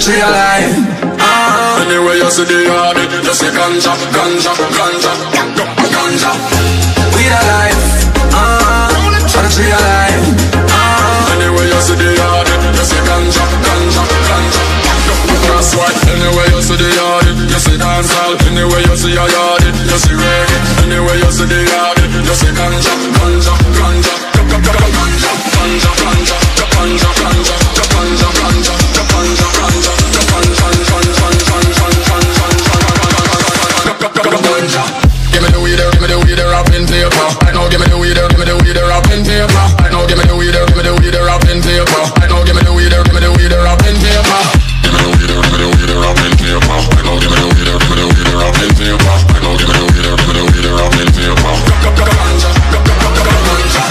tree alive. Anyway you see the yard, you see ganja, ganja, ganja, ganja. Weed alive. Try to tree alive. Anyway you see the yard, you see ganja, ganja, ganja. That's why. Anyway you see the yard, you see dancehall. Anyway you see a yard, you see reggae. Anyway you see the yard, you see ganja, ganja, ganja, ganja, ganja, ganja, ganja, ganja, ganja, ganja, ganja, ganja, ganja, ganja. Give me the weed, rapping paper. I know, give me the weed, rapping paper. I know, give me the weed, rapping paper. I know, give me the weed, rapping paper. Give me the weed, rapping paper. I know, give me the weed, rapping paper. I know, give me the weed, rapping paper. Ganja, ganja.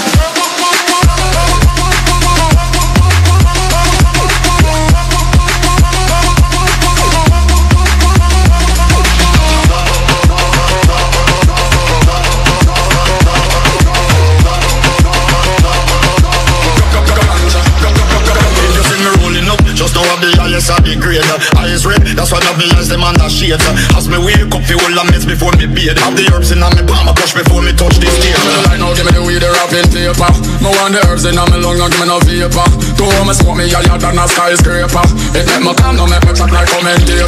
Just now have the highest of the grade. Eyes red, that's why I have me eyes them under shades. As me wake up, feel all the mess before me bathe. Have the herbs in my palm, I push before me touch this stage. I know, give me the weed, rapping paper. No one the herbs in my lung, give me no vapor. Two me smoke me higher than a skyscraper. It make me calm, no make me chat like commentator.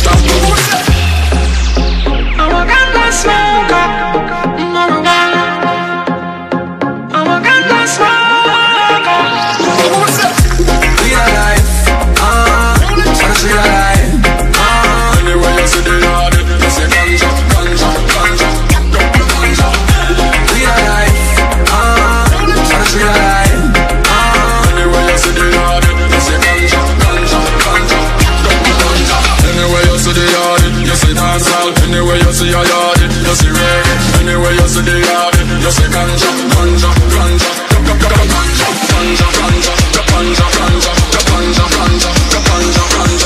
I'm a Ganja smoker. I'm a Ganja smoker. Weed alive. Try to tree alive. Anyway you see the yard, you see ganja, ganja, ganja, ganja. Weed alive. Try to tree alive. Anyway you see the yard, you see ganja, ganja, ganja, ganja. Anyway you see the yard, you see dancehall. Anyway you see a yard, you see reggae. Anyway you see the yard, you see ganja, ganja, ganja, ganja, ganja, ganja, ganja, ganja, ganja, ganja, ganja, ganja, ganja.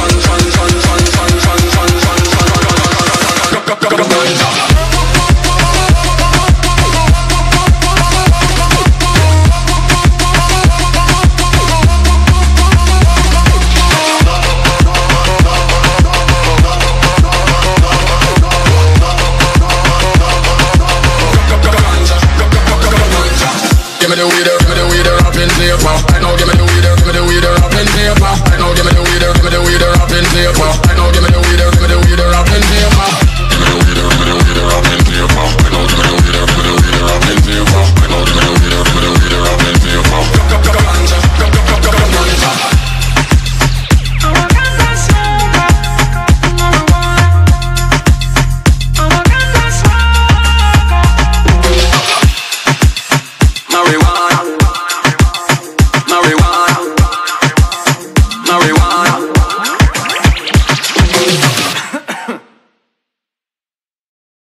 Give me the weed, rapping paper. I know, give me the weed, rapping paper. I know, give me the weed, rapping paper. I know, give me the weed, rapping paper. Give me the weed, rapping paper. I know, give me the weed, rapping paper. I know, give me the weed, rapping paper. Ganja, ganja. I'm a Ganja smoker. I'm a Ganja smoker. Marijuana.